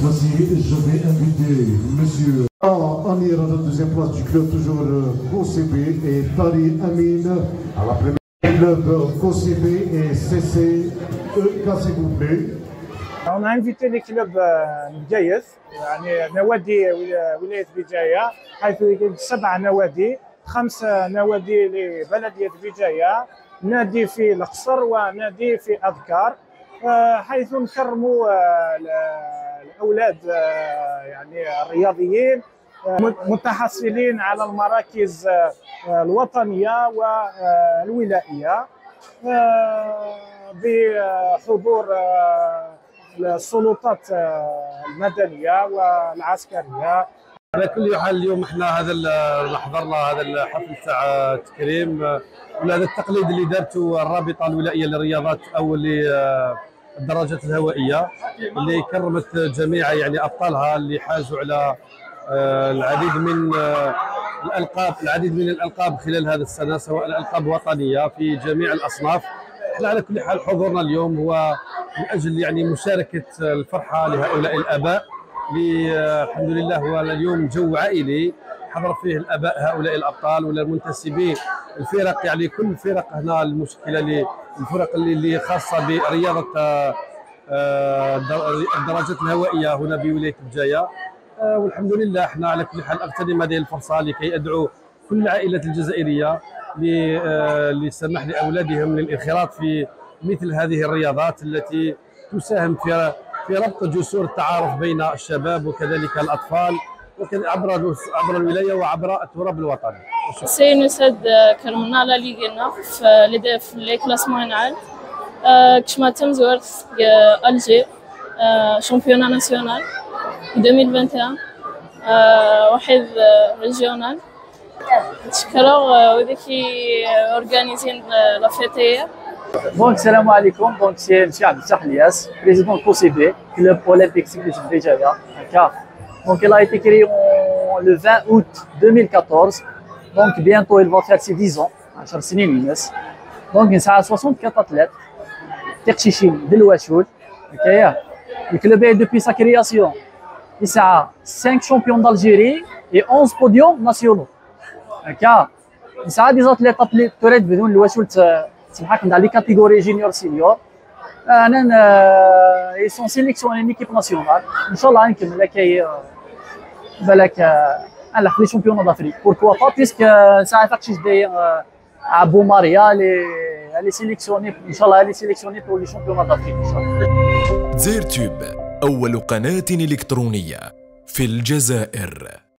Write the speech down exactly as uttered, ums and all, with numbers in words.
fois-ci, je vais inviter monsieur Amir à la deuxième place du club, toujours K C B, et Tari Amin à la première club K C B et C C E K, s'il vous plaît. On a invité les clubs مجيث يعني نوادي ولاية بجاية، حيث يوجد سبع نوادي، خمس نوادي لبلدية بجاية، نادي في القصر ونادي في أذكار، حيث نكرموا الأولاد يعني الرياضيين متحصلين على المراكز الوطنية والولائية بحضور السلطات المدنية والعسكرية. على كل حال اليوم احنا هذا حضرنا هذا الحفل تاع التكريم ولا هذا التقليد اللي دارته الرابطه الولائيه للرياضات او للدراجات الهوائيه، اللي كرمت جميع يعني ابطالها اللي حازوا على العديد من الالقاب العديد من الالقاب خلال هذا السنه، سواء الالقاب وطنيه في جميع الاصناف. احنا على كل حال حضورنا اليوم هو من اجل يعني مشاركه الفرحه لهؤلاء الاباء. الحمد لله هو اليوم جو عائلي حضر فيه الاباء هؤلاء الابطال ولا المنتسبين الفرق، يعني كل الفرق هنا المشكله الفرق اللي خاصه برياضه الدراجات الهوائيه هنا بولايه بجايه. والحمد لله احنا على كل حال اغتنم هذه الفرصه لكي ادعو كل العائلات الجزائريه لسماح لاولادهم للانخراط في مثل هذه الرياضات التي تساهم في في ربط جسور التعارف بين الشباب وكذلك الاطفال عبر عبر الولايه وعبر التراب الوطني. سي نسد كرمنا لا ليغنا في في لي كلاسمون عال كش ما تم زورت الجي شامبيونا ناسيونال ألفين وواحد وعشرين واحد ريجيونال تشكروا وذاكي اورغانيزين لا فيتيه. دونك السلام عليكم. دونك سي مسي عبد الفتاح الياس، بريزيدون كو سي بي كلوب اولمبيك سيكليست بجاية هكا. دونك il a été créé le vingt août deux mille quatorze. Donc bientôt il va faire ses dix ans، عشر سنين الناس. دونك نسعى soixante-quatre athlètes تقشيشين بالواشول هكايا. الكلوب depuis sa création يسعى cinq champions d'Algérie et onze podiums nationaux هكا. نسعى دي زاتليت ابلي توريد بدون الواشول تسمحك نتاع لي كاتيجوري جونيور سينيور. انا يسون سيليكسيوني ليكيب ناسيونال ان شاء الله نكمل هكايا بالك نلعب لي شامبيون دافريك بوركوا با بيسك ساعه فاكشي داير ا بو ماريا لي لي سيليكسيوني ان شاء الله لي سيليكسيوني بور لي شامبيون دافريك ان شاء الله. زيرتوب أول قناة إلكترونية في الجزائر.